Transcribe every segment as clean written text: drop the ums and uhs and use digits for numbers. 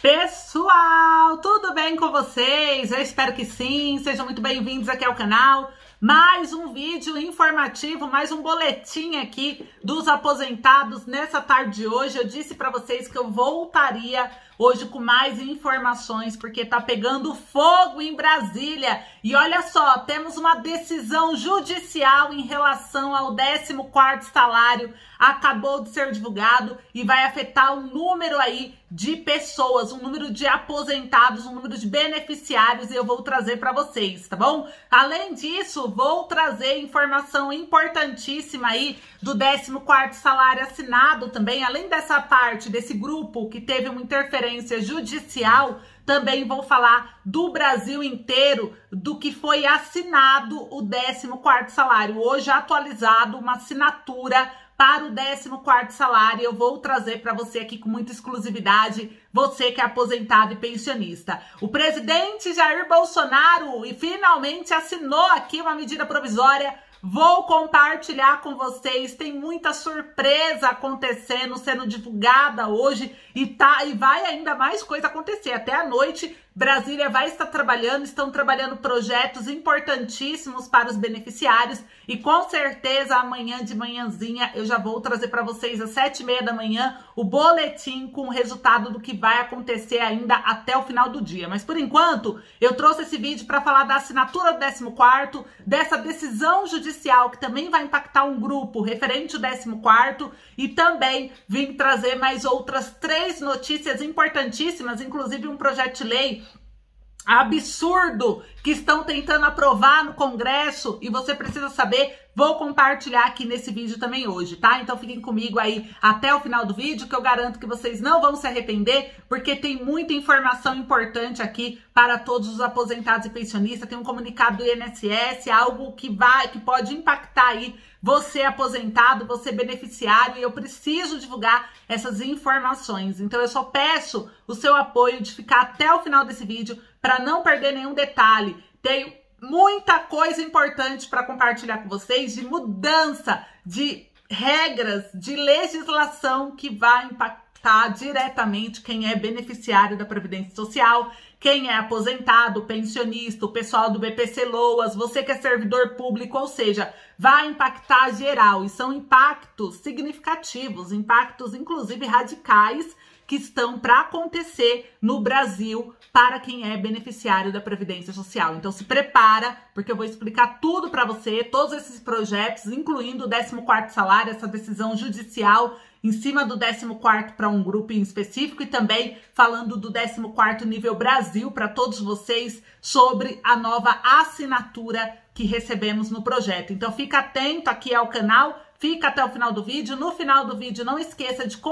Pessoal, tudo bem com vocês? Eu espero que sim, sejam muito bem-vindos aqui ao canal. Mais um vídeo informativo, mais um boletim aqui dos aposentados nessa tarde de hoje. Eu disse para vocês que eu voltaria hoje com mais informações, porque tá pegando fogo em Brasília. E olha só, temos uma decisão judicial em relação ao 14º salário. Acabou de ser divulgado e vai afetar um número aí de pessoas, um número de aposentados, um número de beneficiários, e eu vou trazer para vocês, tá bom? Além disso, vou trazer informação importantíssima aí do 14º salário assinado também, além dessa parte desse grupo que teve uma interferência judicial. Também vou falar do Brasil inteiro, do que foi assinado o 14º salário. Hoje atualizado uma assinatura para o 14º salário. Eu vou trazer para você aqui com muita exclusividade, você que é aposentado e pensionista. O presidente Jair Bolsonaro finalmente assinou aqui uma medida provisória. Vou compartilhar com vocês, tem muita surpresa acontecendo, sendo divulgada hoje e vai ainda mais coisa acontecer. Até a noite, Brasília vai estar trabalhando, estão trabalhando projetos importantíssimos para os beneficiários e com certeza amanhã de manhãzinha eu já vou trazer para vocês às 7h30 da manhã o boletim com o resultado do que vai acontecer ainda até o final do dia. Mas por enquanto eu trouxe esse vídeo para falar da assinatura do 14º, dessa decisão judicial que também vai impactar um grupo referente ao 14º e também vim trazer mais outras 3 notícias importantíssimas, inclusive um projeto de lei absurdo que estão tentando aprovar no Congresso e você precisa saber. Vou compartilhar aqui nesse vídeo também hoje, tá? Então fiquem comigo aí até o final do vídeo, que eu garanto que vocês não vão se arrepender, porque tem muita informação importante aqui para todos os aposentados e pensionistas. Tem um comunicado do INSS, algo que pode impactar aí você aposentado, você beneficiário, e eu preciso divulgar essas informações. Então eu só peço o seu apoio de ficar até o final desse vídeo para não perder nenhum detalhe. Tenho muita coisa importante para compartilhar com vocês, de mudança de regras, de legislação que vai impactar diretamente quem é beneficiário da Previdência Social, quem é aposentado, pensionista, o pessoal do BPC-Loas, você que é servidor público, ou seja, vai impactar geral. E são impactos significativos, impactos inclusive radicais, que estão para acontecer no Brasil para quem é beneficiário da Previdência Social. Então se prepara, porque eu vou explicar tudo para você, todos esses projetos, incluindo o 14º salário, essa decisão judicial em cima do 14º para um grupo em específico, e também falando do 14º nível Brasil para todos vocês sobre a nova assinatura que recebemos no projeto. Então fica atento aqui ao canal, fica até o final do vídeo. No final do vídeo não esqueça de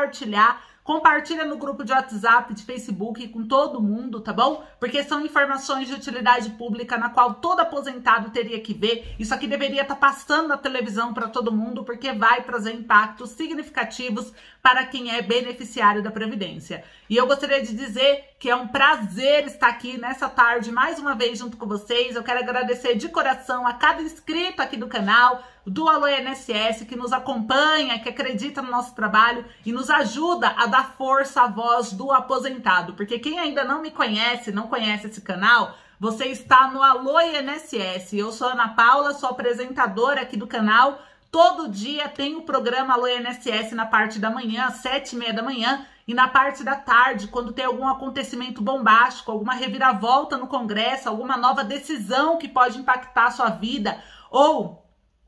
compartilha no grupo de WhatsApp, de Facebook, com todo mundo, tá bom? Porque são informações de utilidade pública na qual todo aposentado teria que ver. Isso aqui deveria estar passando na televisão para todo mundo, porque vai trazer impactos significativos para quem é beneficiário da Previdência. E eu gostaria de dizer que é um prazer estar aqui nessa tarde mais uma vez junto com vocês. Eu quero agradecer de coração a cada inscrito aqui do canal, do Alô INSS, que nos acompanha, que acredita no nosso trabalho e nos ajuda a dar força à voz do aposentado. Porque quem ainda não me conhece, não conhece esse canal, você está no Alô INSS. Eu sou a Ana Paula, sou apresentadora aqui do canal. Todo dia tem o programa Alô INSS na parte da manhã, às 7h30 da manhã, e na parte da tarde, quando tem algum acontecimento bombástico, alguma reviravolta no Congresso, alguma nova decisão que pode impactar a sua vida, ou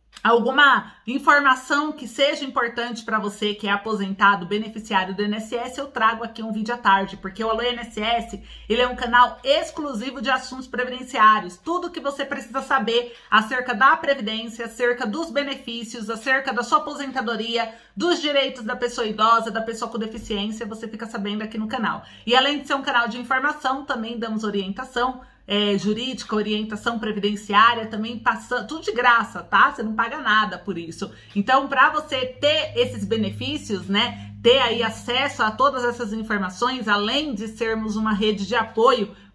alguma informação que seja importante para você que é aposentado, beneficiário do INSS, eu trago aqui um vídeo à tarde, porque o Alô INSS, ele é um canal exclusivo de assuntos previdenciários, tudo que você precisa saber acerca da Previdência, acerca dos benefícios, acerca da sua aposentadoria, dos direitos da pessoa idosa, da pessoa com deficiência, você fica sabendo aqui no canal. E além de ser um canal de informação, também damos orientação jurídica, orientação previdenciária, também passando, tudo de graça, tá? Você não paga nada por isso. Então, para você ter esses benefícios, né, ter aí acesso a todas essas informações, além de sermos uma rede de apoio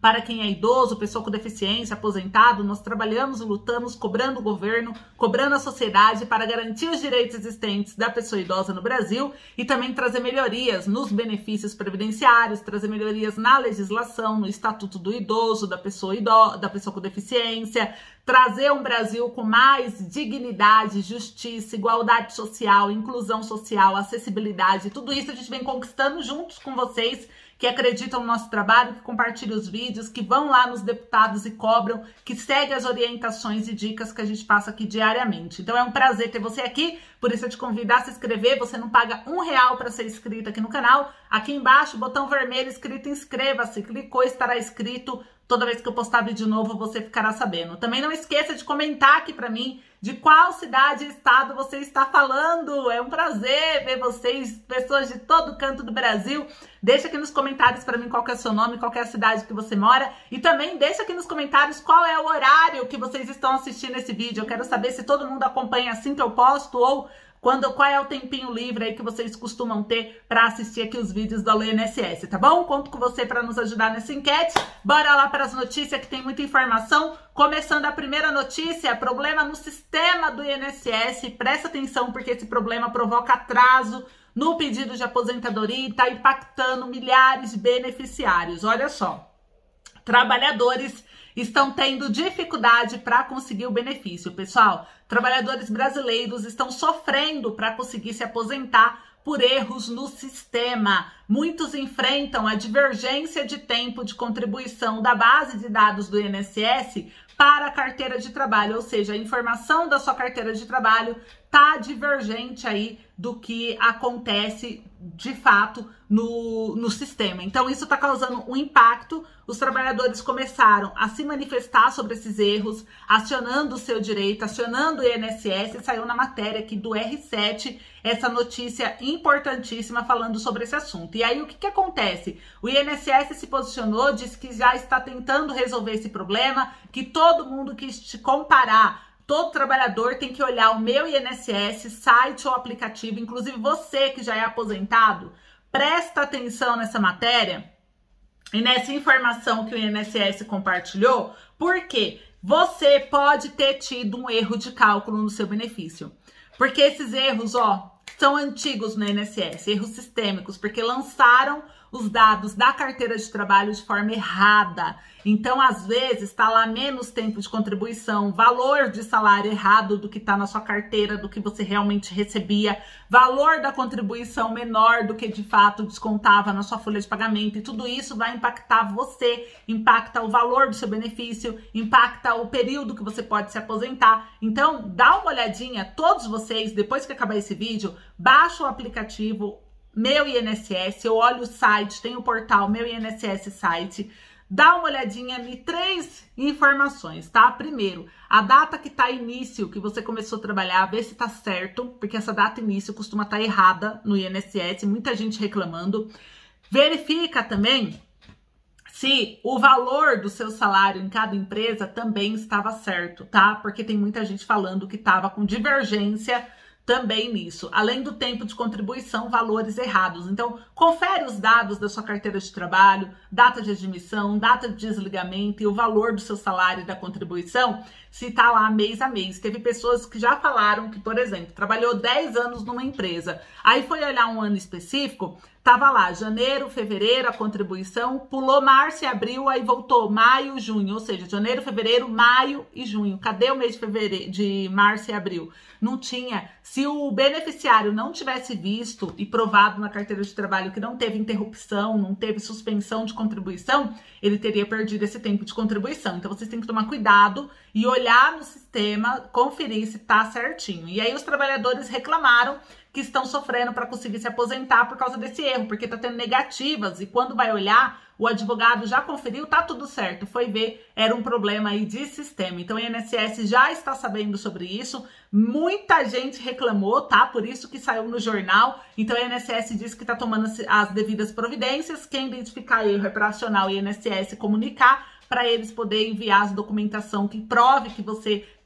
para quem é idoso, pessoa com deficiência, aposentado. Nós trabalhamos e lutamos, cobrando o governo, cobrando a sociedade para garantir os direitos existentes da pessoa idosa no Brasil e também trazer melhorias nos benefícios previdenciários, trazer melhorias na legislação, no Estatuto do Idoso, da pessoa com deficiência, trazer um Brasil com mais dignidade, justiça, igualdade social, inclusão social, acessibilidade. Tudo isso a gente vem conquistando juntos com vocês que acreditam no nosso trabalho, que compartilham os vídeos, que vão lá nos deputados e cobram, que seguem as orientações e dicas que a gente passa aqui diariamente. Então é um prazer ter você aqui, por isso eu te convido a se inscrever. Você não paga R$1 para ser inscrito aqui no canal. Aqui embaixo, botão vermelho escrito inscreva-se, clicou, estará inscrito. Toda vez que eu postar vídeo novo, você ficará sabendo. Também não esqueça de comentar aqui para mim de qual cidade e estado você está falando. É um prazer ver vocês, pessoas de todo canto do Brasil. Deixa aqui nos comentários para mim qual que é o seu nome, qual que é a cidade que você mora. E também deixa aqui nos comentários qual é o horário que vocês estão assistindo esse vídeo. Eu quero saber se todo mundo acompanha assim que eu posto ou qual é o tempinho livre aí que vocês costumam ter para assistir aqui os vídeos do Alô INSS, tá bom? Conto com você para nos ajudar nessa enquete. Bora lá para as notícias que tem muita informação. Começando a primeira notícia, problema no sistema do INSS. Presta atenção porque esse problema provoca atraso no pedido de aposentadoria e está impactando milhares de beneficiários. Olha só, trabalhadores estão tendo dificuldade para conseguir o benefício, pessoal. Trabalhadores brasileiros estão sofrendo para conseguir se aposentar por erros no sistema. Muitos enfrentam a divergência de tempo de contribuição da base de dados do INSS para a carteira de trabalho, ou seja, a informação da sua carteira de trabalho tá divergente aí do que acontece de fato no sistema. Então isso está causando um impacto. Os trabalhadores começaram a se manifestar sobre esses erros, acionando o seu direito, acionando o INSS, e saiu na matéria aqui do R7 essa notícia importantíssima falando sobre esse assunto. E aí o que acontece? O INSS se posicionou, disse que já está tentando resolver esse problema, que todo mundo que te comparar, todo trabalhador tem que olhar o Meu INSS, site ou aplicativo, inclusive você que já é aposentado, presta atenção nessa matéria e nessa informação que o INSS compartilhou, porque você pode ter tido um erro de cálculo no seu benefício. Porque esses erros, são antigos no INSS, erros sistêmicos, porque lançaram os dados da carteira de trabalho de forma errada. Então, às vezes, está lá menos tempo de contribuição, valor de salário errado do que está na sua carteira, do que você realmente recebia, valor da contribuição menor do que de fato descontava na sua folha de pagamento, e tudo isso vai impactar você, impacta o valor do seu benefício, impacta o período que você pode se aposentar. Então, dá uma olhadinha, todos vocês, depois que acabar esse vídeo, baixa o aplicativo Meu INSS, eu olho o site, tem o portal Meu INSS Site, dá uma olhadinha em 3 informações, tá? Primeiro, a data que tá início, que você começou a trabalhar, vê se tá certo, porque essa data início costuma estar errada no INSS, muita gente reclamando. Verifica também se o valor do seu salário em cada empresa também estava certo, tá? Porque tem muita gente falando que estava com divergência também nisso, além do tempo de contribuição, valores errados. Então, confere os dados da sua carteira de trabalho, data de admissão, data de desligamento e o valor do seu salário e da contribuição, se tá lá mês a mês. Teve pessoas que já falaram que, por exemplo, trabalhou 10 anos numa empresa, aí foi olhar um ano específico, tava lá janeiro, fevereiro, a contribuição, pulou março e abril, aí voltou maio, junho, ou seja, janeiro, fevereiro, maio e junho. Cadê o mês de março e abril? Não tinha. Se o beneficiário não tivesse visto e provado na carteira de trabalho que não teve interrupção, não teve suspensão de contribuição, ele teria perdido esse tempo de contribuição. Então vocês têm que tomar cuidado e olhar no sistema, conferir se tá certinho. E aí os trabalhadores reclamaram que estão sofrendo para conseguir se aposentar por causa desse erro, porque tá tendo negativas, e quando vai olhar, o advogado já conferiu, tá tudo certo, foi ver, era um problema aí de sistema. Então o INSS já está sabendo sobre isso, muita gente reclamou, tá? Por isso que saiu no jornal. Então o INSS disse que tá tomando as devidas providências, quem identificar erro é para acionar o INSS e comunicar, para eles poderem enviar a documentação que prove que você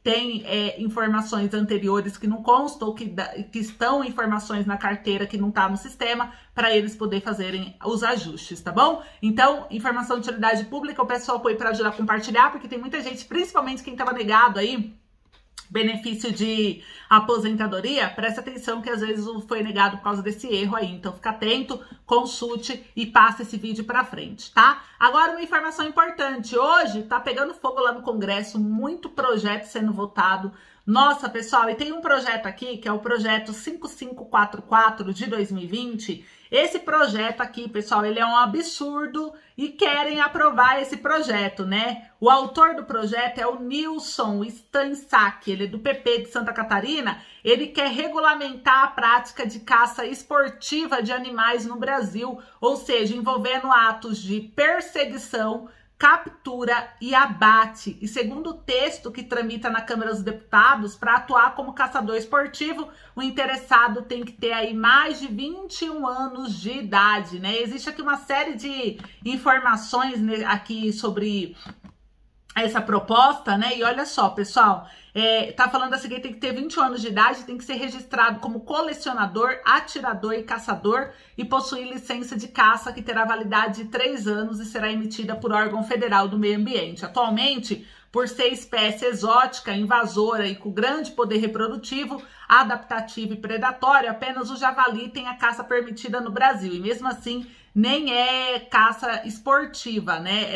tem informações anteriores que não constam, que estão informações na carteira que não tá no sistema, para eles poderem fazerem os ajustes, tá bom? Então, informação de utilidade pública, eu peço o apoio para ajudar a compartilhar, porque tem muita gente, principalmente quem estava negado aí, benefício de aposentadoria, presta atenção que às vezes foi negado por causa desse erro aí. Então fica atento, consulte e passa esse vídeo pra frente, tá? Agora uma informação importante, hoje tá pegando fogo lá no Congresso, muito projeto sendo votado. Nossa, pessoal, e tem um projeto aqui, que é o projeto 5544 de 2020. Esse projeto aqui, pessoal, ele é um absurdo e querem aprovar esse projeto, né? O autor do projeto é o Nilson Stansack, ele é do PP de Santa Catarina. Ele quer regulamentar a prática de caça esportiva de animais no Brasil, ou seja, envolvendo atos de perseguição, captura e abate. E segundo o texto que tramita na Câmara dos Deputados, para atuar como caçador esportivo, o interessado tem que ter aí mais de 21 anos de idade, né? Existe aqui uma série de informações, né, aqui sobre essa proposta, né? E olha só, pessoal, tá falando assim que tem que ter 21 anos de idade, tem que ser registrado como colecionador, atirador e caçador e possuir licença de caça que terá validade de 3 anos e será emitida por órgão federal do meio ambiente. Atualmente, por ser espécie exótica, invasora e com grande poder reprodutivo, adaptativo e predatório, apenas o javali tem a caça permitida no Brasil. E mesmo assim, nem é caça esportiva, né?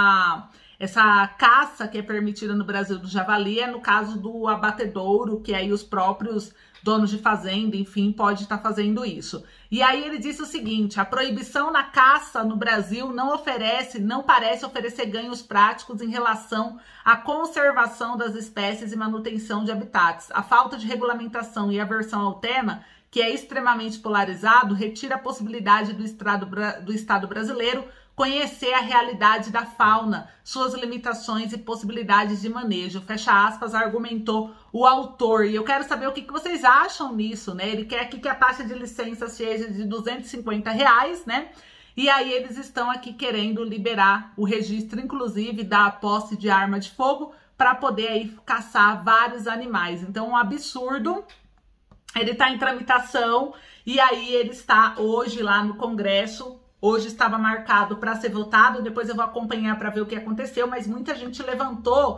Essa caça que é permitida no Brasil do javali é no caso do abatedouro, que aí os próprios donos de fazenda, enfim, pode estar fazendo isso. E aí ele disse o seguinte: a proibição na caça no Brasil não parece oferecer ganhos práticos em relação à conservação das espécies e manutenção de habitats. A falta de regulamentação e aversão ao tema, que é extremamente polarizado, retira a possibilidade do Estado brasileiro conhecer a realidade da fauna, suas limitações e possibilidades de manejo, fecha aspas, argumentou o autor. E eu quero saber o que vocês acham nisso, né? Ele quer aqui que a taxa de licença seja de R$250, né? E aí eles estão aqui querendo liberar o registro, inclusive, da posse de arma de fogo, para poder aí caçar vários animais. Então, um absurdo. Ele está em tramitação e aí ele está hoje lá no Congresso. Hoje estava marcado para ser votado, depois eu vou acompanhar para ver o que aconteceu, mas muita gente levantou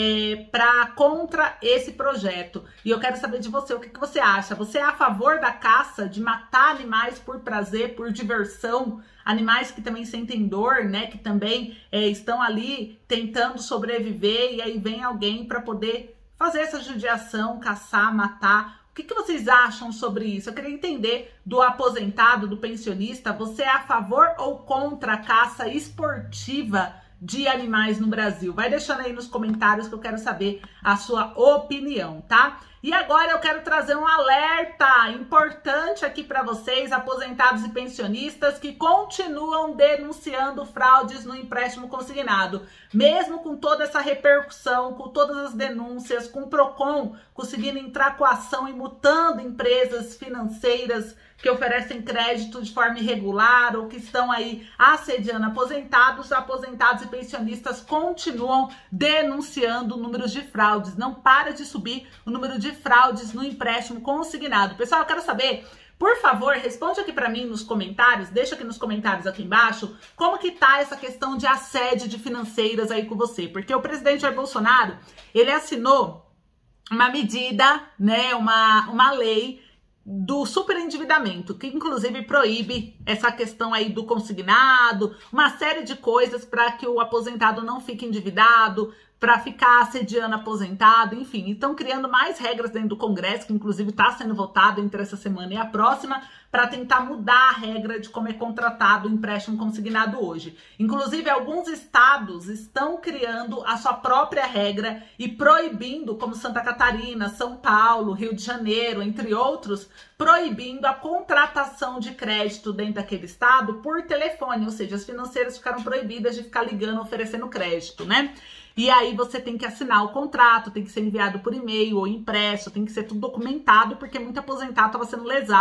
contra esse projeto. E eu quero saber de você, o que você acha? Você é a favor da caça, de matar animais por prazer, por diversão? Animais que também sentem dor, né? Que também estão ali tentando sobreviver e aí vem alguém para poder fazer essa judiação, caçar, matar. O que vocês acham sobre isso? Eu queria entender do aposentado, do pensionista. Você é a favor ou contra a caça esportiva de animais no Brasil? Vai deixando aí nos comentários que eu quero saber a sua opinião, tá? E agora eu quero trazer um alerta importante aqui para vocês, aposentados e pensionistas, que continuam denunciando fraudes no empréstimo consignado. Mesmo com toda essa repercussão, com todas as denúncias, com o Procon conseguindo entrar com a ação e multando empresas financeiras que oferecem crédito de forma irregular ou que estão aí assediando aposentados e pensionistas continuam denunciando números de fraudes. Não para de subir o número de fraudes no empréstimo consignado. Pessoal, eu quero saber, por favor, responde aqui para mim nos comentários, deixa aqui nos comentários aqui embaixo, como que tá essa questão de assédio de financeiras aí com você. Porque o presidente Jair Bolsonaro, ele assinou uma medida, né, uma lei do superendividamento, que inclusive proíbe essa questão aí do consignado, uma série de coisas para que o aposentado não fique endividado, para ficar assediando aposentado, enfim. Estão criando mais regras dentro do Congresso, que inclusive está sendo votado entre essa semana e a próxima, para tentar mudar a regra de como é contratado o empréstimo consignado hoje. Inclusive, alguns estados estão criando a sua própria regra e proibindo, como Santa Catarina, São Paulo, Rio de Janeiro, entre outros, proibindo a contratação de crédito dentro daquele estado por telefone, ou seja, as financeiras ficaram proibidas de ficar ligando, oferecendo crédito, né? E aí você tem que assinar o contrato, tem que ser enviado por e-mail ou impresso, tem que ser tudo documentado, porque muito aposentado estava sendo lesado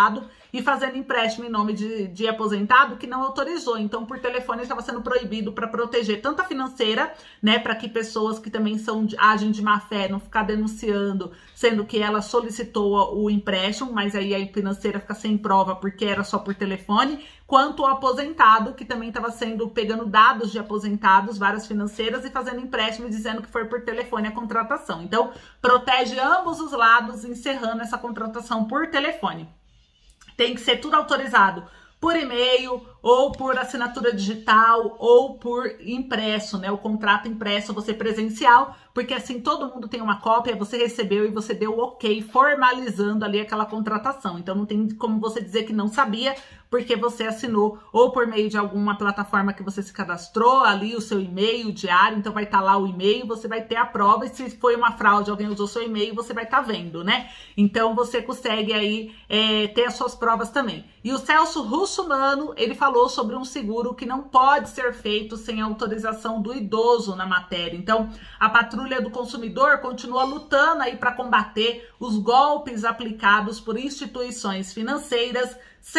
e fazendo empréstimo em nome de aposentado que não autorizou. Então, por telefone, estava sendo proibido para proteger tanto a financeira, né, para que pessoas que também agem de má fé não ficar denunciando, sendo que ela solicitou o empréstimo, mas aí a financeira fica sem prova porque era só por telefone, quanto o aposentado, que também estava pegando dados de aposentados, várias financeiras, e fazendo empréstimo dizendo que foi por telefone a contratação. Então, protege ambos os lados, encerrando essa contratação por telefone. Tem que ser tudo autorizado por e-mail, ou por assinatura digital, ou por impresso, né? O contrato impresso, você presencial, porque assim todo mundo tem uma cópia, você recebeu e você deu o ok, formalizando ali aquela contratação. Então não tem como você dizer que não sabia, porque você assinou ou por meio de alguma plataforma que você se cadastrou, ali o seu e-mail diário, então vai estar lá o e-mail, você vai ter a prova, e se foi uma fraude, alguém usou seu e-mail, você vai estar vendo, né? Então você consegue aí ter as suas provas também. E o Celso Russomano, ele falou sobre um seguro que não pode ser feito sem autorização do idoso na matéria. Então, a Patrulha do Consumidor continua lutando aí para combater os golpes aplicados por instituições financeiras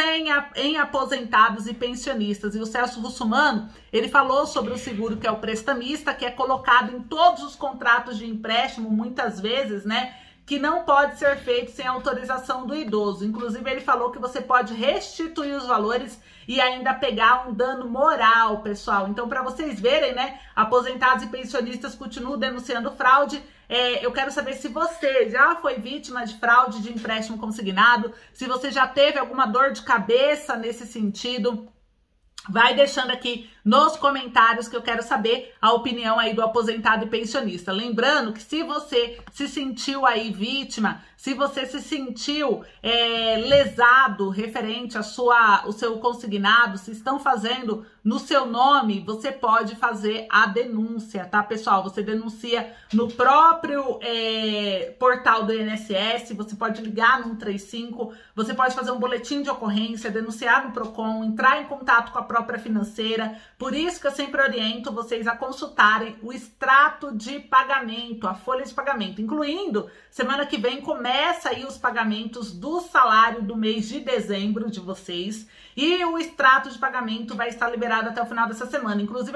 em aposentados e pensionistas. E o Celso Russomano, ele falou sobre o seguro que é o prestamista, que é colocado em todos os contratos de empréstimo, muitas vezes, né, que não pode ser feito sem autorização do idoso. Inclusive, ele falou que você pode restituir os valores e ainda pegar um dano moral, pessoal. Então, para vocês verem, né, aposentados e pensionistas continuam denunciando fraude. Eu quero saber se você já foi vítima de fraude de empréstimo consignado, se você já teve alguma dor de cabeça nesse sentido. Vai deixando aqui nos comentários que eu quero saber a opinião aí do aposentado e pensionista. Lembrando que se você se sentiu aí vítima, se você se sentiu lesado referente o seu consignado, se estão fazendo no seu nome, você pode fazer a denúncia, tá, pessoal? Você denuncia no próprio portal do INSS, você pode ligar no 135, você pode fazer um boletim de ocorrência, denunciar no PROCON, entrar em contato com a própria financeira. Por isso que eu sempre oriento vocês a consultarem o extrato de pagamento, a folha de pagamento, incluindo, semana que vem começa aí os pagamentos do salário do mês de dezembro de vocês, e o extrato de pagamento vai estar liberado até o final dessa semana. Inclusive,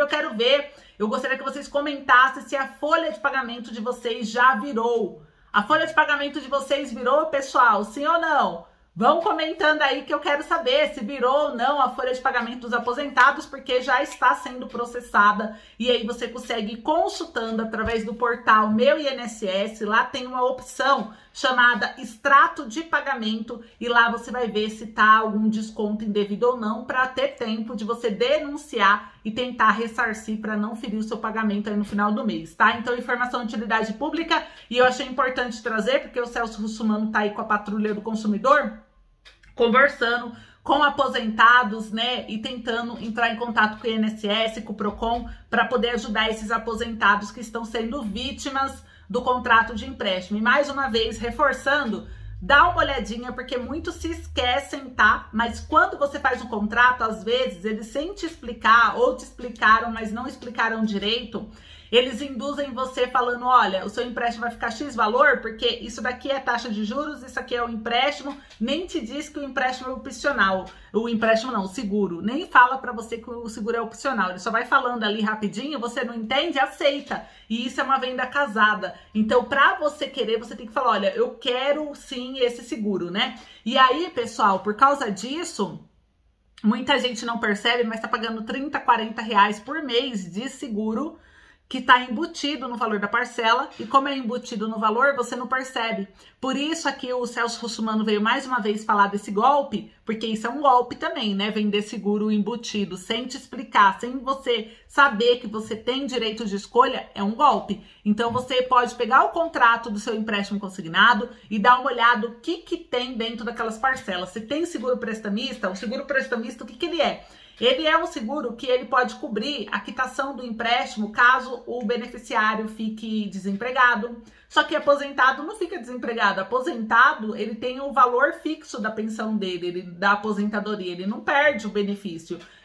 eu gostaria que vocês comentassem se a folha de pagamento de vocês já virou. A folha de pagamento de vocês virou, pessoal? Sim ou não? Vão comentando aí que eu quero saber se virou ou não a folha de pagamento dos aposentados, porque já está sendo processada. E aí você consegue ir consultando através do portal Meu INSS. Lá tem uma opção chamada extrato de pagamento, e lá você vai ver se tá algum desconto indevido ou não, para ter tempo de você denunciar e tentar ressarcir para não ferir o seu pagamento aí no final do mês, tá? Então, informação de utilidade pública, e eu achei importante trazer, porque o Celso Russomano tá aí com a Patrulha do Consumidor, conversando com aposentados, né, e tentando entrar em contato com o INSS, com o PROCON, para poder ajudar esses aposentados que estão sendo vítimas do contrato de empréstimo. E mais uma vez, reforçando, dá uma olhadinha, porque muitos se esquecem, tá? Mas quando você faz um contrato, às vezes, eles sem te explicar, ou te explicaram, mas não explicaram direito, eles induzem você falando, olha, o seu empréstimo vai ficar X valor, porque isso daqui é taxa de juros, isso aqui é o empréstimo, nem te diz que o empréstimo é opcional. O empréstimo não, o seguro. Nem fala pra você que o seguro é opcional. Ele só vai falando ali rapidinho, você não entende, aceita. E isso é uma venda casada. Então, pra você querer, você tem que falar, olha, eu quero sim esse seguro, né? E aí, pessoal, por causa disso, muita gente não percebe, mas tá pagando 30, 40 reais por mês de seguro, que está embutido no valor da parcela, e como é embutido no valor, você não percebe. Por isso aqui o Celso Russomano veio mais uma vez falar desse golpe, porque isso é um golpe também, né? Vender seguro embutido, sem te explicar, sem você saber que você tem direito de escolha, é um golpe. Então você pode pegar o contrato do seu empréstimo consignado e dar uma olhada o que tem dentro daquelas parcelas. Se tem seguro prestamista, o seguro prestamista, o que ele é? Ele é um seguro que ele pode cobrir a quitação do empréstimo caso o beneficiário fique desempregado. Só que aposentado não fica desempregado. Aposentado, ele tem o valor fixo da pensão dele, da aposentadoria. Ele não perde o benefício,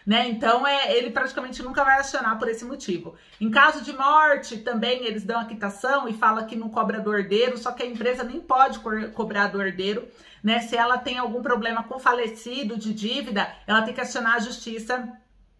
né? Então, ele praticamente nunca vai acionar por esse motivo. Em caso de morte, também eles dão a quitação e fala que não cobra do herdeiro, só que a empresa nem pode cobrar do herdeiro, né? Se ela tem algum problema com falecido de dívida, ela tem que acionar a justiça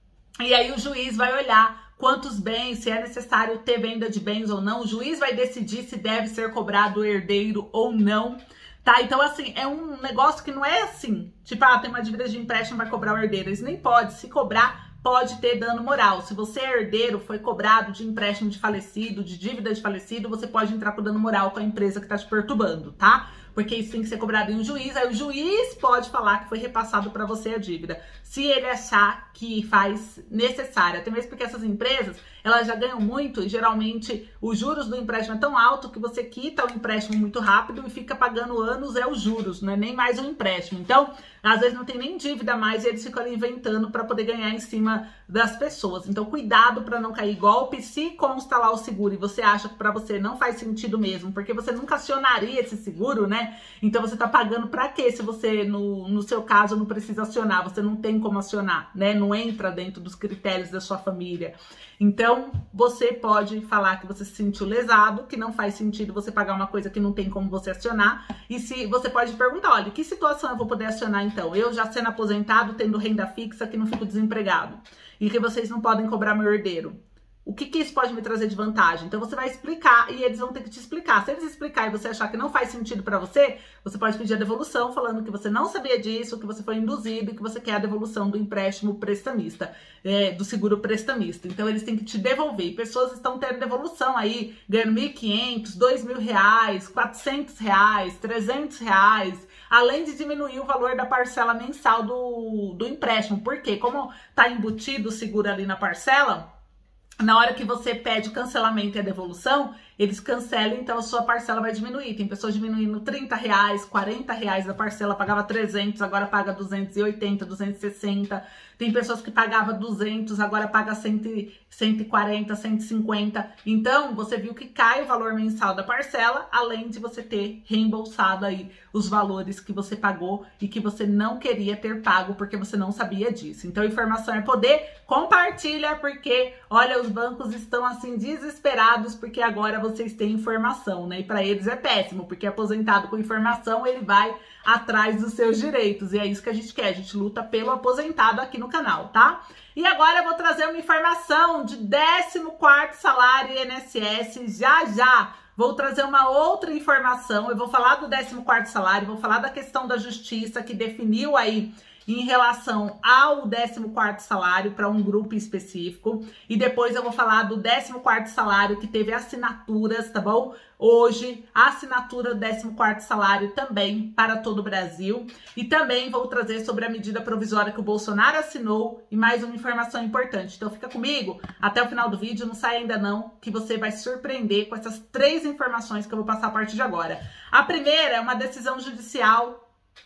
e aí o juiz vai olhar quantos bens, se é necessário ter venda de bens ou não. O juiz vai decidir se deve ser cobrado o herdeiro ou não, tá? Então, assim, é um negócio que não é assim, tipo, tem uma dívida de empréstimo, vai cobrar o herdeiro. Eles nem podem. Se cobrar, pode ter dano moral. Se você é herdeiro, foi cobrado de empréstimo de falecido, de dívida de falecido, você pode entrar com dano moral com a empresa que tá te perturbando, tá? Porque isso tem que ser cobrado em um juiz, aí o juiz pode falar que foi repassado para você a dívida, se ele achar que faz necessário. Até mesmo porque essas empresas, elas já ganham muito e geralmente os juros do empréstimo é tão alto que você quita o empréstimo muito rápido e fica pagando anos os juros, não é nem mais um empréstimo. Então, às vezes não tem nem dívida mais e eles ficam ali inventando para poder ganhar em cima das pessoas. Então, cuidado para não cair golpe. Se consta lá o seguro e você acha que para você não faz sentido mesmo, porque você nunca acionaria esse seguro, né? Então você tá pagando pra quê se você, no seu caso, não precisa acionar, você não tem como acionar, né? Não entra dentro dos critérios da sua família. Então, você pode falar que você se sentiu lesado, que não faz sentido você pagar uma coisa que não tem como você acionar. E se você pode perguntar, olha, que situação eu vou poder acionar então? Eu já sendo aposentado, tendo renda fixa, que não fico desempregado. E que vocês não podem cobrar meu herdeiro. O que isso pode me trazer de vantagem? Então você vai explicar e eles vão ter que te explicar. Se eles explicarem e você achar que não faz sentido para você, você pode pedir a devolução falando que você não sabia disso, que você foi induzido e que você quer a devolução do empréstimo prestamista, do seguro prestamista. Então eles têm que te devolver. E pessoas estão tendo devolução aí, ganhando R$1.500, R$2.000, R$400, R$300, além de diminuir o valor da parcela mensal do empréstimo. Por quê? Como está embutido o seguro ali na parcela, na hora que você pede o cancelamento e a devolução, eles cancelam, então a sua parcela vai diminuir. Tem pessoas diminuindo R$30, R$40 da parcela, pagava 300, agora paga 280, 260. Tem pessoas que pagavam 200, agora paga 140, 150. Então, você viu que cai o valor mensal da parcela, além de você ter reembolsado aí os valores que você pagou e que você não queria ter pago porque você não sabia disso. Então, informação é poder. Compartilha, porque, olha, os bancos estão assim desesperados porque agora vocês têm informação, né? E para eles é péssimo, porque aposentado com informação, ele vai atrás dos seus direitos. E é isso que a gente quer, a gente luta pelo aposentado aqui no canal, tá? E agora eu vou trazer uma informação de 14º salário INSS, já. Vou trazer uma outra informação, eu vou falar do 14º salário, vou falar da questão da justiça que definiu aí em relação ao 14º salário para um grupo específico. E depois eu vou falar do 14º salário que teve assinaturas, tá bom? Hoje, a assinatura do 14º salário também para todo o Brasil. E também vou trazer sobre a medida provisória que o Bolsonaro assinou e mais uma informação importante. Então fica comigo até o final do vídeo, não sai ainda não, que você vai se surpreender com essas 3 informações que eu vou passar a partir de agora. A primeira é uma decisão judicial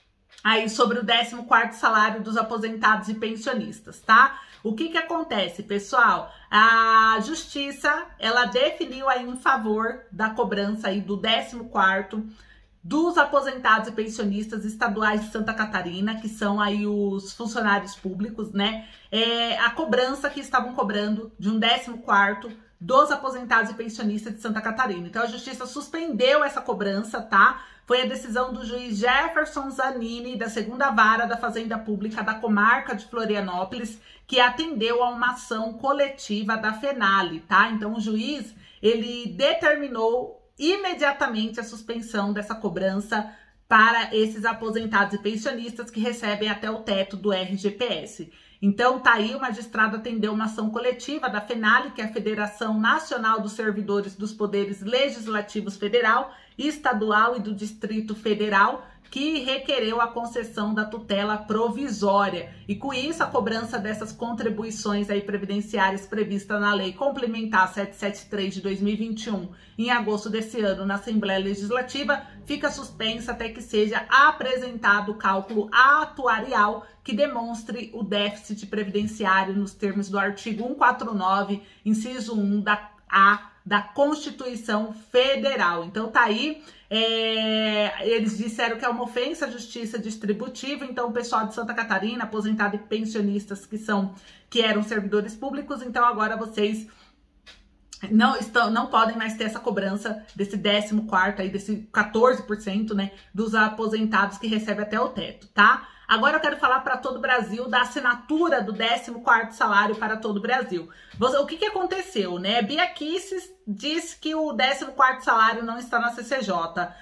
aí sobre o 14º salário dos aposentados e pensionistas, tá? O que acontece, pessoal? A justiça, ela definiu aí em favor da cobrança aí do 14º dos aposentados e pensionistas estaduais de Santa Catarina, que são aí os funcionários públicos, né? A cobrança que estavam cobrando de um 14º dos aposentados e pensionistas de Santa Catarina. Então a justiça suspendeu essa cobrança, tá? Foi a decisão do juiz Jefferson Zanini, da 2ª Vara da Fazenda Pública da Comarca de Florianópolis, que atendeu a uma ação coletiva da FENALI, tá? Então o juiz, ele determinou imediatamente a suspensão dessa cobrança para esses aposentados e pensionistas que recebem até o teto do RGPS. Então, tá aí, o magistrado atendeu uma ação coletiva da FENALI, que é a Federação Nacional dos Servidores dos Poderes Legislativos Federal, Estadual e do Distrito Federal, que requereu a concessão da tutela provisória. E com isso, a cobrança dessas contribuições aí previdenciárias prevista na Lei Complementar 773 de 2021, em agosto desse ano, na Assembleia Legislativa, fica suspensa até que seja apresentado o cálculo atuarial que demonstre o déficit previdenciário nos termos do artigo 149, inciso 1 da da Constituição Federal. Então tá aí, eles disseram que é uma ofensa à justiça distributiva. Então o pessoal de Santa Catarina, aposentado e pensionistas que eram servidores públicos, então agora vocês não podem mais ter essa cobrança desse 14º aí, desse 14%, né, dos aposentados que recebem até o teto, tá? Agora eu quero falar para todo o Brasil da assinatura do 14º salário para todo o Brasil. O que aconteceu, né? Bia Kicis disse que o 14º salário não está na CCJ.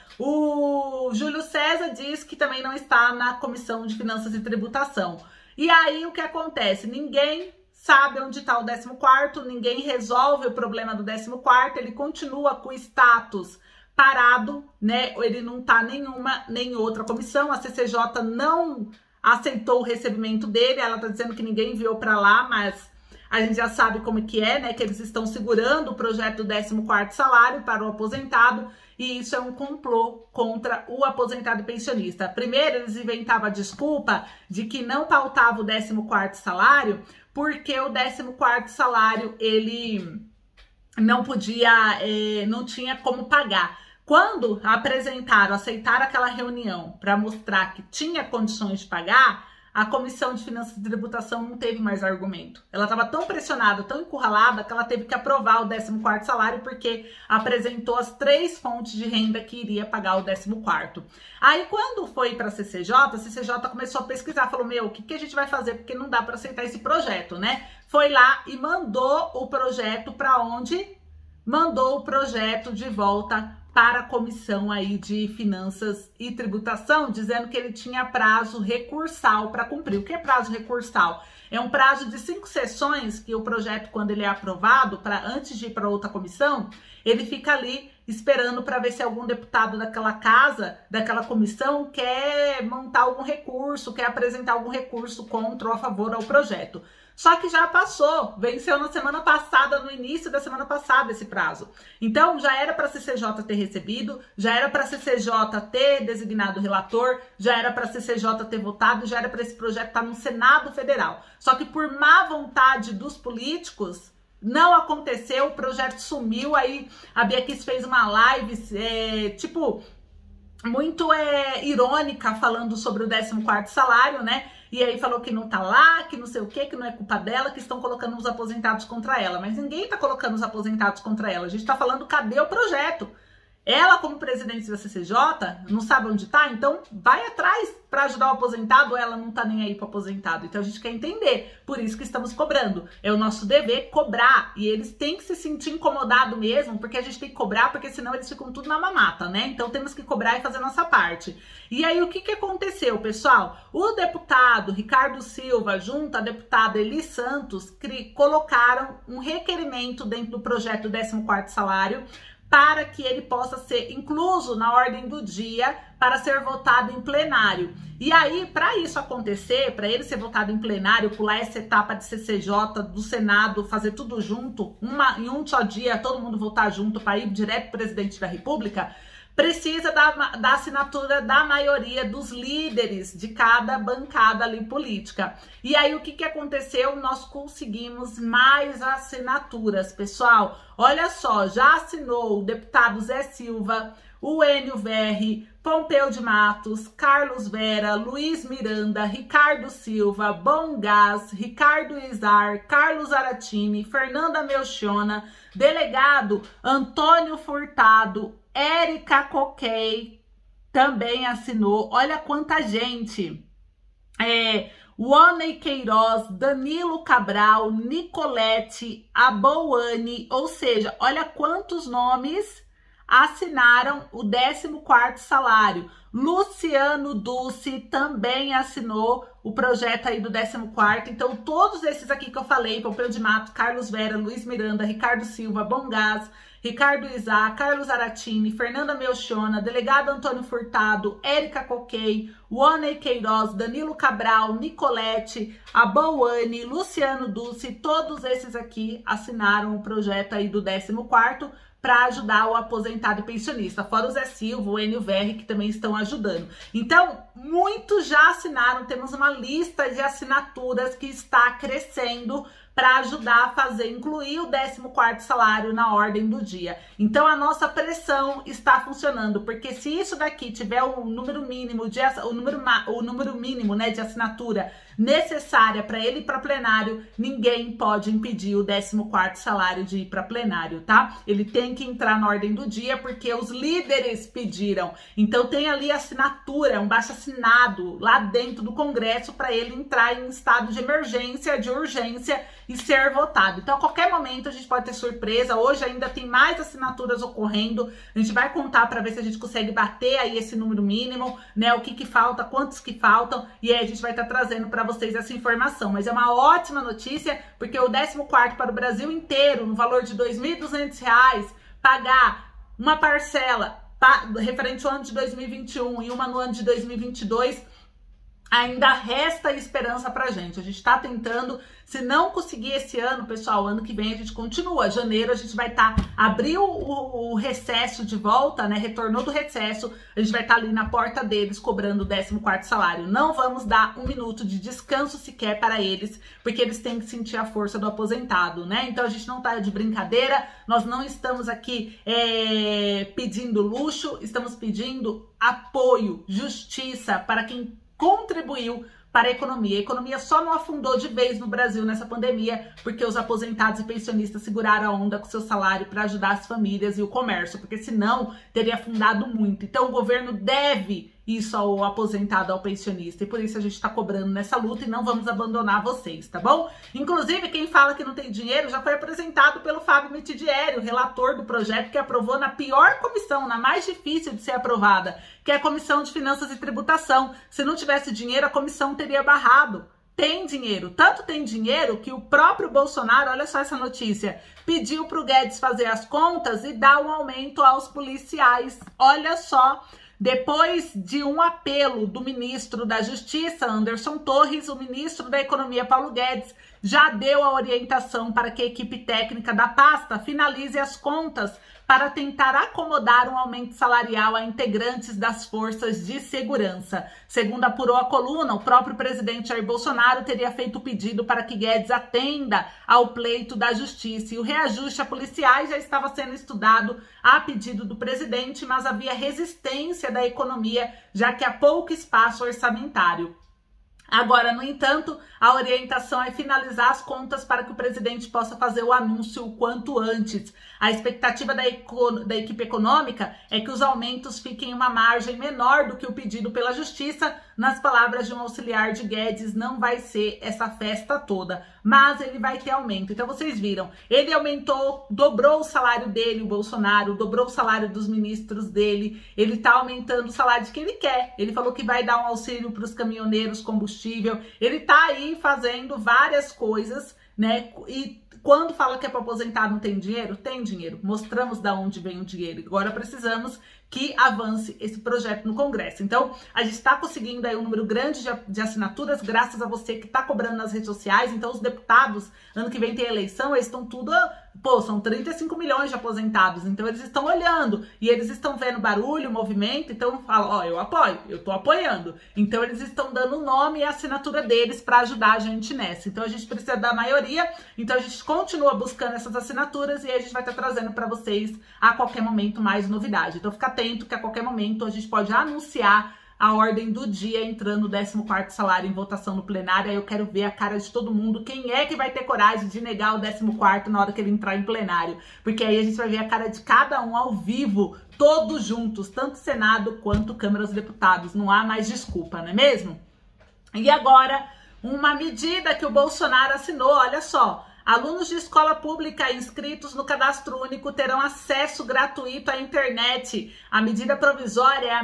O Júlio César diz que também não está na Comissão de Finanças e Tributação. E aí o que acontece? Ninguém sabe onde está o 14º, ninguém resolve o problema do 14º, ele continua com o status parado, né? Ele não tá nenhuma nem outra comissão. A CCJ não aceitou o recebimento dele. Ela tá dizendo que ninguém enviou para lá, mas a gente já sabe como que é, né? Que eles estão segurando o projeto do 14º salário para o aposentado, e isso é um complô contra o aposentado e pensionista. Primeiro, eles inventavam a desculpa de que não pautava o 14º salário, porque o 14º salário ele não podia, não tinha como pagar. Quando aceitaram aquela reunião para mostrar que tinha condições de pagar, a Comissão de Finanças e Tributação não teve mais argumento. Ela estava tão pressionada, tão encurralada, que ela teve que aprovar o 14º salário, porque apresentou as 3 fontes de renda que iria pagar o 14º. Aí, quando foi para a CCJ começou a pesquisar, falou, o que a gente vai fazer? Porque não dá para aceitar esse projeto, né? Foi lá e mandou o projeto para onde? Mandou o projeto de volta para a Comissão aí de Finanças e Tributação, dizendo que ele tinha prazo recursal para cumprir. O que é prazo recursal? É um prazo de 5 sessões que o projeto, quando ele é aprovado, antes de ir para outra comissão, ele fica ali esperando para ver se algum deputado daquela casa, daquela comissão, quer montar algum recurso, quer apresentar algum recurso contra ou a favor ao projeto. Só que já passou, venceu na semana passada, no início da semana passada esse prazo. Então já era para a CCJ ter recebido, já era para a CCJ ter designado o relator, já era para a CCJ ter votado, já era para esse projeto estar no Senado Federal. Só que por má vontade dos políticos, não aconteceu, o projeto sumiu. Aí a Bia Kicis fez uma live, muito irônica, falando sobre o 14º salário, né? E aí falou que não tá lá, que não sei o quê, que não é culpa dela, que estão colocando os aposentados contra ela. Mas ninguém tá colocando os aposentados contra ela. A gente tá falando, cadê o projeto? Ela, como presidente da CCJ, não sabe onde tá, então vai atrás para ajudar o aposentado, ou ela não tá nem aí pro aposentado. Então a gente quer entender, por isso que estamos cobrando. É o nosso dever cobrar, e eles têm que se sentir incomodados mesmo, porque a gente tem que cobrar, porque senão eles ficam tudo na mamata, né? Então temos que cobrar e fazer a nossa parte. E aí o que aconteceu, pessoal? O deputado Ricardo Silva, junto à deputada Eli Santos, colocaram um requerimento dentro do projeto do 14º salário, para que ele possa ser incluso na ordem do dia para ser votado em plenário. E aí, para isso acontecer, para ele ser votado em plenário, pular essa etapa de CCJ, do Senado, fazer tudo junto, em um só dia, todo mundo votar junto para ir direto para o presidente da República, precisa da assinatura da maioria dos líderes de cada bancada ali política. E aí o que aconteceu? Nós conseguimos mais assinaturas, pessoal. Olha só, já assinou o deputado Zé Silva, o Enio Verri, Pompeu de Matos, Carlos Vera, Luiz Miranda, Ricardo Silva, Bom Gás, Ricardo Izar, Carlos Aratini, Fernanda Melchiona, delegado Antônio Furtado, Érica Coquei também assinou. Olha quanta gente. Waney Queiroz, Danilo Cabral, Nicolete, Abouane, ou seja, olha quantos nomes assinaram o 14º salário. Luciano Dulce também assinou o projeto aí do 14º. Então, todos esses aqui que eu falei, Pompeu de Matos, Carlos Vera, Luiz Miranda, Ricardo Silva, Bom Gás, Ricardo Izá, Carlos Aratini, Fernanda Melchiona, delegado Antônio Furtado, Érica Coquei, Waney Queiroz, Danilo Cabral, Nicolete, Abouane, Luciano Dulce, todos esses aqui assinaram o projeto aí do 14º para ajudar o aposentado e pensionista, fora o Zé Silva, o Enio Verri, que também estão ajudando. Então, muitos já assinaram, temos uma lista de assinaturas que está crescendo para ajudar a fazer, incluir o 14º salário na ordem do dia. Então a nossa pressão está funcionando, porque se isso daqui tiver o número mínimo de né, de assinatura necessária para ele ir para plenário, ninguém pode impedir o 14º salário de ir para plenário, tá? Ele tem que entrar na ordem do dia porque os líderes pediram. Então tem ali assinatura, um baixo-assinado lá dentro do Congresso para ele entrar em estado de emergência, de urgência e ser votado. Então a qualquer momento a gente pode ter surpresa. Hoje ainda tem mais assinaturas ocorrendo. A gente vai contar para ver se a gente consegue bater aí esse número mínimo, né? O que falta, quantos que faltam, e aí a gente vai estar trazendo para vocês essa informação. Mas é uma ótima notícia, porque o 14º para o Brasil inteiro, no valor de R$ 2.200, pagar uma parcela referente ao ano de 2021 e uma no ano de 2022, ainda resta esperança pra gente. A gente tá tentando, se não conseguir esse ano, pessoal, ano que vem a gente continua. Janeiro a gente vai abriu o recesso de volta, né? Retornou do recesso, a gente vai estar ali na porta deles cobrando o 14º salário. Não vamos dar um minuto de descanso sequer para eles, porque eles têm que sentir a força do aposentado, né? Então a gente não tá de brincadeira, nós não estamos aqui pedindo luxo, estamos pedindo apoio, justiça para quem contribuiu para a economia. A economia só não afundou de vez no Brasil nessa pandemia porque os aposentados e pensionistas seguraram a onda com seu salário para ajudar as famílias e o comércio, porque senão teria afundado muito. Então o governo deve isso ao aposentado, ao pensionista, e por isso a gente tá cobrando nessa luta e não vamos abandonar vocês, tá bom? Inclusive, quem fala que não tem dinheiro já foi apresentado pelo Fábio Mitidieri, o relator do projeto que aprovou na pior comissão, na mais difícil de ser aprovada, que é a Comissão de Finanças e Tributação. Se não tivesse dinheiro, a comissão teria barrado. Tem dinheiro, tanto tem dinheiro que o próprio Bolsonaro, olha só essa notícia, pediu pro Guedes fazer as contas e dar um aumento aos policiais. Olha só. Depois de um apelo do ministro da Justiça, Anderson Torres, o ministro da Economia, Paulo Guedes, já deu a orientação para que a equipe técnica da pasta finalize as contas para tentar acomodar um aumento salarial a integrantes das forças de segurança. Segundo apurou a coluna, o próprio presidente Jair Bolsonaro teria feito o pedido para que Guedes atenda ao pleito da justiça. E o reajuste a policiais já estava sendo estudado a pedido do presidente, mas havia resistência da economia, já que há pouco espaço orçamentário. Agora, no entanto, a orientação é finalizar as contas para que o presidente possa fazer o anúncio o quanto antes. A expectativa da equipe econômica é que os aumentos fiquem em uma margem menor do que o pedido pela Justiça. Nas palavras de um auxiliar de Guedes, não vai ser essa festa toda, mas ele vai ter aumento. Então vocês viram, ele aumentou, dobrou o salário dele, o Bolsonaro, dobrou o salário dos ministros dele, ele tá aumentando o salário de quem ele quer. Ele falou que vai dar um auxílio para os caminhoneiros, combustível, ele tá aí fazendo várias coisas, né? E quando fala que é para aposentar não tem dinheiro, tem dinheiro. Mostramos da onde vem o dinheiro. Agora precisamos que avance esse projeto no Congresso. Então, a gente está conseguindo aí um número grande de assinaturas, graças a você que está cobrando nas redes sociais. Então, os deputados, ano que vem tem eleição, eles estão tudo... Pô, são 35 milhões de aposentados, então eles estão olhando e eles estão vendo barulho, movimento, então falam, ó, eu apoio, eu tô apoiando. Então eles estão dando o nome e a assinatura deles para ajudar a gente nessa. Então a gente precisa da maioria, então a gente continua buscando essas assinaturas e aí a gente vai estar trazendo para vocês a qualquer momento mais novidade. Então fica atento que a qualquer momento a gente pode anunciar a ordem do dia entrando o 14º salário em votação no plenário. Aí eu quero ver a cara de todo mundo. Quem é que vai ter coragem de negar o 14º na hora que ele entrar em plenário? Porque aí a gente vai ver a cara de cada um ao vivo, todos juntos, tanto Senado quanto Câmara dos Deputados. Não há mais desculpa, não é mesmo? E agora, uma medida que o Bolsonaro assinou, olha só. Alunos de escola pública inscritos no Cadastro Único terão acesso gratuito à internet. A medida provisória é a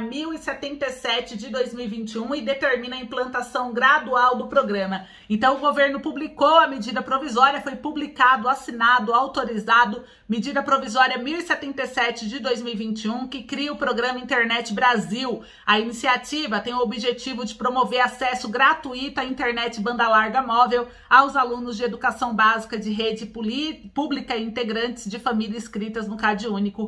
1077 de 2021 e determina a implantação gradual do programa. Então, o governo publicou a medida provisória, foi publicado, assinado, autorizado, medida provisória 1077 de 2021, que cria o programa Internet Brasil. A iniciativa tem o objetivo de promover acesso gratuito à internet banda larga móvel aos alunos de educação básica de rede pública e integrantes de família inscritas no CadÚnico.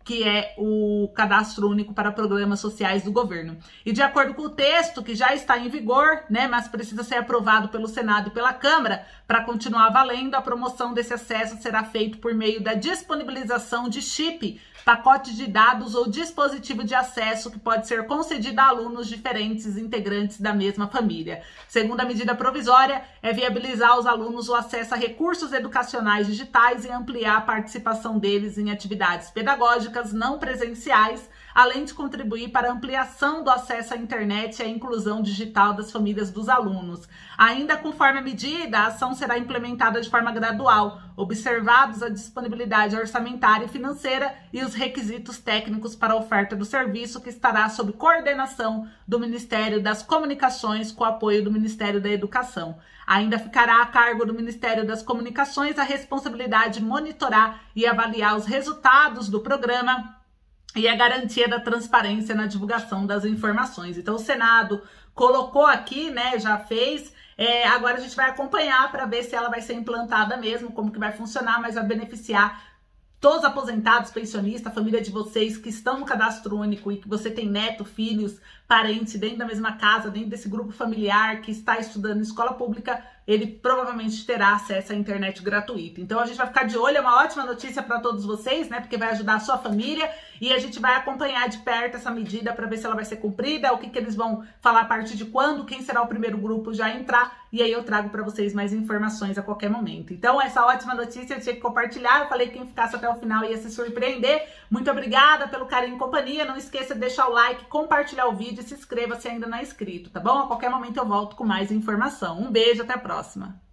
que é o Cadastro Único para Programas Sociais do Governo. E de acordo com o texto, que já está em vigor, né, mas precisa ser aprovado pelo Senado e pela Câmara, para continuar valendo, a promoção desse acesso será feita por meio da disponibilização de chip, pacote de dados ou dispositivo de acesso que pode ser concedido a alunos diferentes integrantes da mesma família. Segundo a medida provisória, é viabilizar aos alunos o acesso a recursos educacionais digitais e ampliar a participação deles em atividades pedagógicas não presenciais, além de contribuir para a ampliação do acesso à internet e à inclusão digital das famílias dos alunos. Ainda conforme a medida, a ação será implementada de forma gradual, observados a disponibilidade orçamentária e financeira e os requisitos técnicos para a oferta do serviço, que estará sob coordenação do Ministério das Comunicações, com apoio do Ministério da Educação. Ainda ficará a cargo do Ministério das Comunicações a responsabilidade de monitorar e avaliar os resultados do programa e a garantia da transparência na divulgação das informações. Então, o Senado colocou aqui, né, já fez, agora a gente vai acompanhar para ver se ela vai ser implantada mesmo, como que vai funcionar, mas vai beneficiar todos os aposentados, pensionistas, a família de vocês que estão no Cadastro Único e que você tem neto, filhos, parentes dentro da mesma casa, dentro desse grupo familiar que está estudando em escola pública, ele provavelmente terá acesso à internet gratuita. Então a gente vai ficar de olho, é uma ótima notícia para todos vocês, né? Porque vai ajudar a sua família e a gente vai acompanhar de perto essa medida para ver se ela vai ser cumprida, o que eles vão falar a partir de quando, quem será o primeiro grupo já a entrar, e aí eu trago para vocês mais informações a qualquer momento. Então essa ótima notícia eu tinha que compartilhar, eu falei que quem ficasse até o final ia se surpreender. Muito obrigada pelo carinho e companhia, não esqueça de deixar o like, compartilhar o vídeo e se inscreva se ainda não é inscrito, tá bom? A qualquer momento eu volto com mais informação. Um beijo, até a próxima!